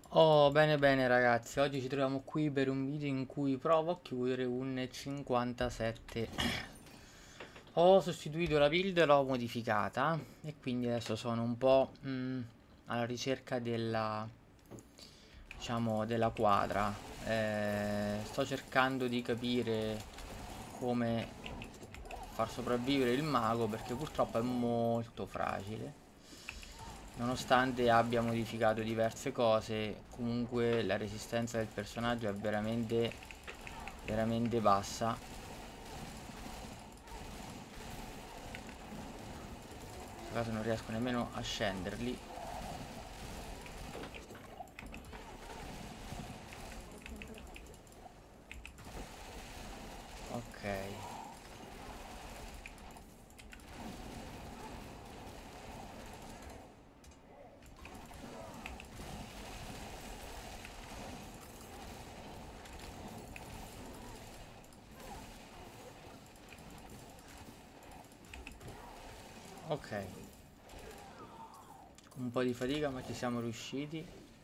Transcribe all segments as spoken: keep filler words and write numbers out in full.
Oh, bene bene ragazzi, oggi ci troviamo qui per un video in cui provo a chiudere un cinquantasette. Ho sostituito la build, l'ho modificata e quindi adesso sono un po' mm, alla ricerca della, diciamo, della quadra. Eh, sto cercando di capire come far sopravvivere il mago perché purtroppo è molto fragile. Nonostante abbia modificato diverse cose, comunque la resistenza del personaggio è veramente, veramente bassa. In questo caso non riesco nemmeno a scenderli. Ok, ok. Con un po' di fatica ma ci siamo riusciti.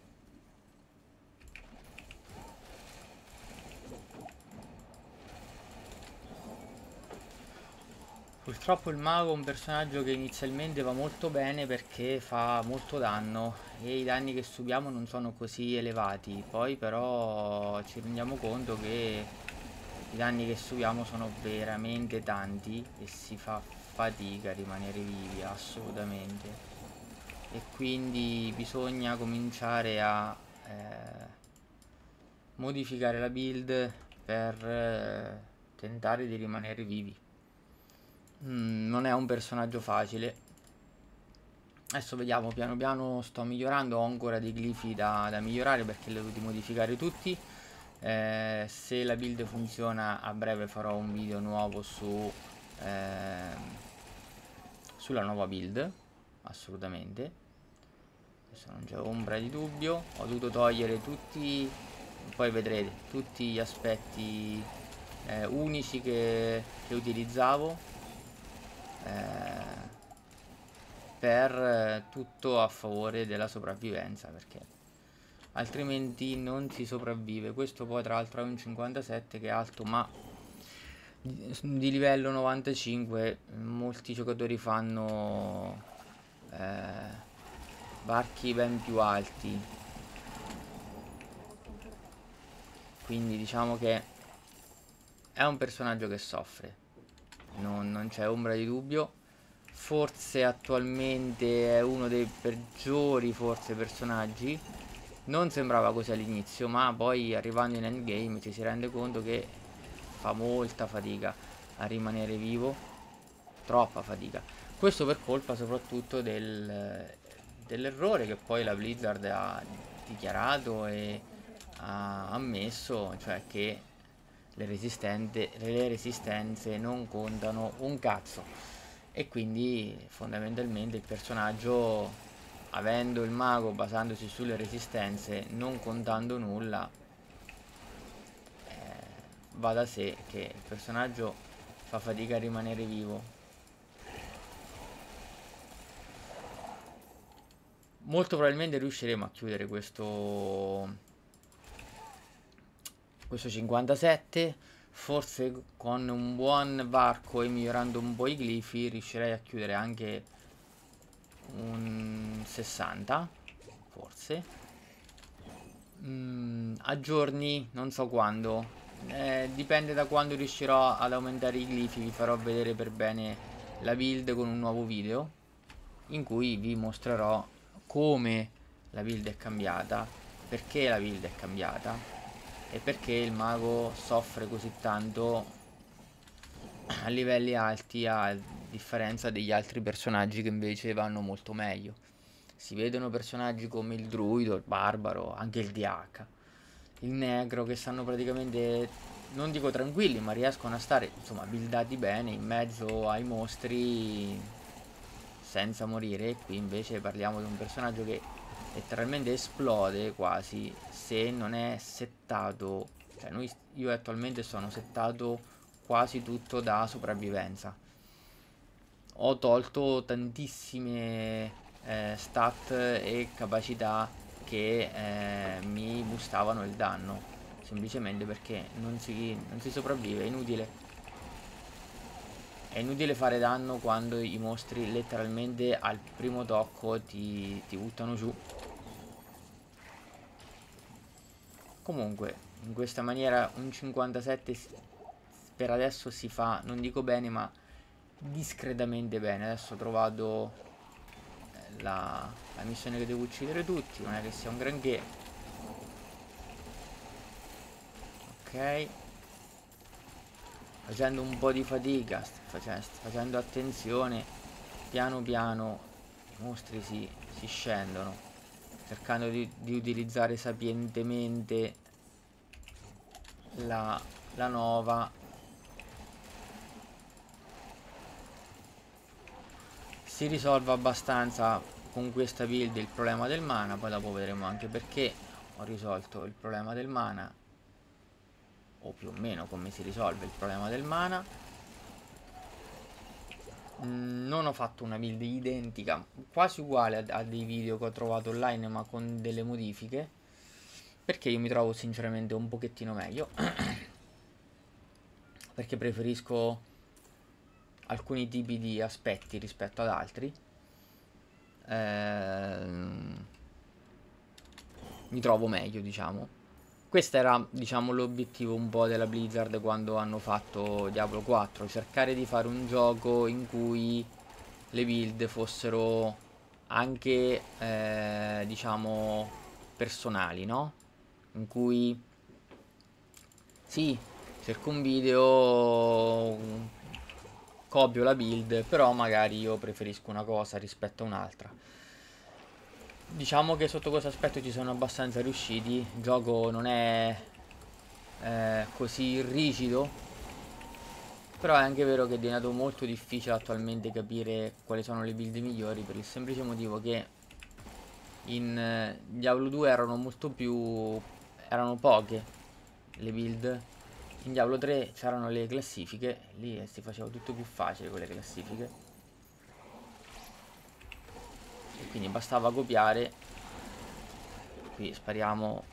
Purtroppo il mago è un personaggio che inizialmente va molto bene perché fa molto danno e i danni che subiamo non sono così elevati. Poi però ci rendiamo conto che i danni che subiamo sono veramente tanti e si fa fatica a rimanere vivi, assolutamente. E quindi bisogna cominciare a eh, modificare la build per eh, tentare di rimanere vivi. Mm, non è un personaggio facile. Adesso vediamo, piano piano sto migliorando, ho ancora dei glifi da, da migliorare perché li ho dovuti modificare tutti. Eh, se la build funziona a breve farò un video nuovo su, ehm, sulla nuova build, assolutamente. Adesso non c'è ombra di dubbio, ho dovuto togliere tutti, poi vedrete, tutti gli aspetti eh, unici che, che utilizzavo. Eh, per eh, tutto a favore della sopravvivenza perché altrimenti non si sopravvive. Questo poi tra l'altro è un cinquantasette che è alto ma di, di livello novantacinque molti giocatori fanno eh, varchi ben più alti, quindi diciamo che è un personaggio che soffre, non, non c'è ombra di dubbio. Forse attualmente è uno dei peggiori forse personaggi. Non sembrava così all'inizio, ma poi arrivando in endgame ci si rende conto che fa molta fatica a rimanere vivo, troppa fatica. Questo per colpa soprattutto del, dell'errore che poi la Blizzard ha dichiarato e ha ammesso, cioè che le, resistente, le resistenze non contano un cazzo e quindi fondamentalmente il personaggio, avendo il mago basandosi sulle resistenze, non contando nulla, eh, va da sé che il personaggio fa fatica a rimanere vivo. Molto probabilmente riusciremo a chiudere questo, questo cinquantasette. Forse con un buon varco e migliorando un po' i glifi riuscirei a chiudere anche un sessanta, forse. Mm, a giorni, non so quando. Eh, dipende da quando riuscirò ad aumentare i glifi. Vi farò vedere per bene la build con un nuovo video in cui vi mostrerò come la build è cambiata, perché la build è cambiata e perché il mago soffre così tanto a livelli alti a differenza degli altri personaggi che invece vanno molto meglio. Si vedono personaggi come il druido, il barbaro, anche il D H, il negro che stanno praticamente, non dico tranquilli, ma riescono a stare, insomma, buildati bene in mezzo ai mostri senza morire. E qui invece parliamo di un personaggio che letteralmente esplode quasi se non è settato. Cioè noi, io attualmente sono settato quasi tutto da sopravvivenza. Ho tolto tantissime eh, stat e capacità che eh, mi boostavano il danno, semplicemente perché non si, non si sopravvive, è inutile. È inutile fare danno quando i mostri letteralmente al primo tocco ti, ti buttano giù. Comunque, in questa maniera un cinquantasette per adesso si fa, non dico bene, ma discretamente bene. Adesso ho trovato la, la missione che devo uccidere tutti, non è che sia un granché. Ok. Facendo un po' di fatica, facendo, facendo attenzione, piano piano i mostri si, si scendono, cercando di, di utilizzare sapientemente la, la nova. Si risolve abbastanza con questa build il problema del mana, poi dopo vedremo anche perché ho risolto il problema del mana, o più o meno come si risolve il problema del mana. Mm, non ho fatto una build identica, quasi uguale a, a dei video che ho trovato online, ma con delle modifiche, perché io mi trovo sinceramente un pochettino meglio. Perché preferisco alcuni tipi di aspetti rispetto ad altri. Ehm, mi trovo meglio, diciamo. Questo era, diciamo, l'obiettivo un po' della Blizzard quando hanno fatto Diablo quattro, cercare di fare un gioco in cui le build fossero anche, eh, diciamo, personali, no? In cui, sì, cerco un video, copio la build, però magari io preferisco una cosa rispetto a un'altra. Diciamo che sotto questo aspetto ci sono abbastanza riusciti. Il gioco non è eh, così rigido, però è anche vero che è diventato molto difficile attualmente capire quali sono le build migliori, per il semplice motivo che in eh, Diablo due erano molto più... erano poche le build. In Diablo tre c'erano le classifiche, lì eh, si faceva tutto più facile con le classifiche. E quindi bastava copiare. Qui spariamo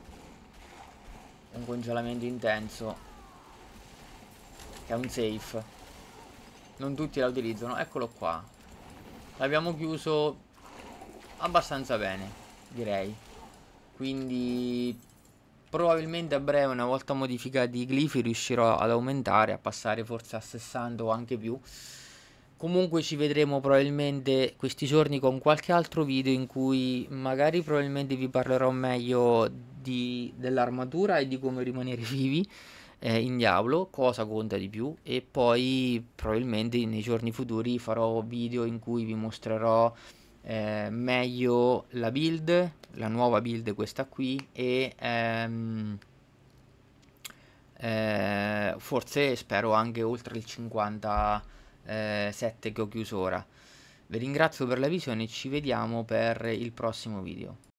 un congelamento intenso, che è un safe. Non tutti la utilizzano, eccolo qua. L'abbiamo chiuso abbastanza bene, direi. Quindi probabilmente a breve, una volta modificati i glifi, riuscirò ad aumentare, a passare forse a sessanta o anche più. Comunque ci vedremo probabilmente questi giorni con qualche altro video in cui magari probabilmente vi parlerò meglio dell'armatura e di come rimanere vivi eh, in Diablo, cosa conta di più, e poi probabilmente nei giorni futuri farò video in cui vi mostrerò eh, meglio la build, la nuova build, questa qui, e ehm, eh, forse spero anche oltre il cinquantasette che ho chiuso ora. Vi ringrazio per la visione e ci vediamo per il prossimo video.